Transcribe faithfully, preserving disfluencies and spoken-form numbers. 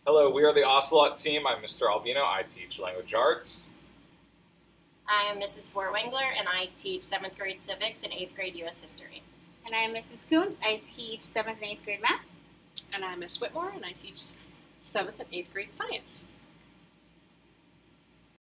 Hello, we are the Ocelot team. I'm Mister Albino. I teach language arts. I am Missus Fortwangler, and I teach seventh grade civics and eighth grade U S history. And I'm Missus Coons. I teach seventh and eighth grade math. And I'm Miss Whitmore, and I teach seventh and eighth grade science.